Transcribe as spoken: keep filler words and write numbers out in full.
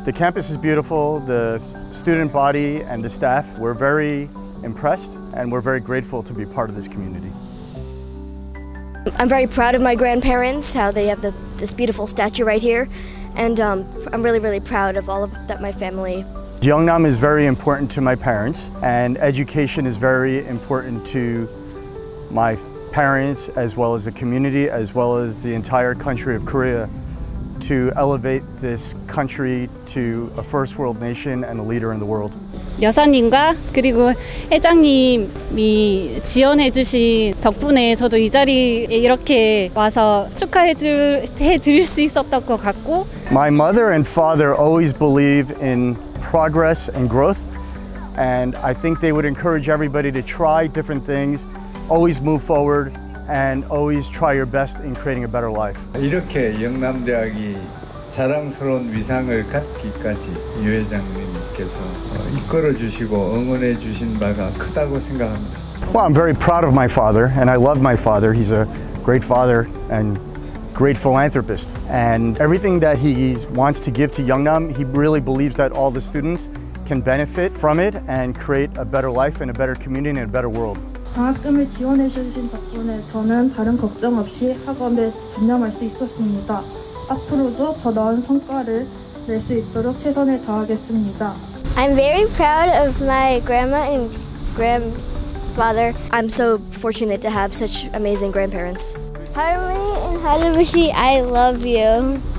The campus is beautiful, the student body and the staff, we're very impressed and we're very grateful to be part of this community. I'm very proud of my grandparents, how they have the, this beautiful statue right here, and um, I'm really, really proud of all of that my family. Yeongnam is very important to my parents, and education is very important to my parents as well as the community, as well as the entire country of Korea, to elevate this country to a first world nation and a leader in the world. 여사님과 그리고 회장님이 지원해 주신 덕분에 저도 이 자리에 이렇게 와서 축하해 줄, 해 드릴 수 있었던 것 같고. My mother and father always believe in progress and growth, and I think they would encourage everybody to try different things, always move forward, and always try your best in creating a better life. 이렇게 영남대학이 자랑스러운 위상을 갖기까지 유 회장님께서 이끌어 주시고 응원해 주신 바가 크다고 생각합니다. Well, I'm very proud of my father, and I love my father. He's a great father and great philanthropist. And everything that he wants to give to Yeongnam, he really believes that all the students can benefit from it and create a better life and a better community and a better world. 장학금을 지원해 주신 덕분에 저는 다른 걱정 없이 학업에 전념할 수 있었습니다. 앞으로도 더 나은 성과를 낼 수 있도록 최선을 다하겠습니다. I'm very proud of my grandma and grandfather. I'm so fortunate to have such amazing grandparents. Harmony and Hanabushi, I love you.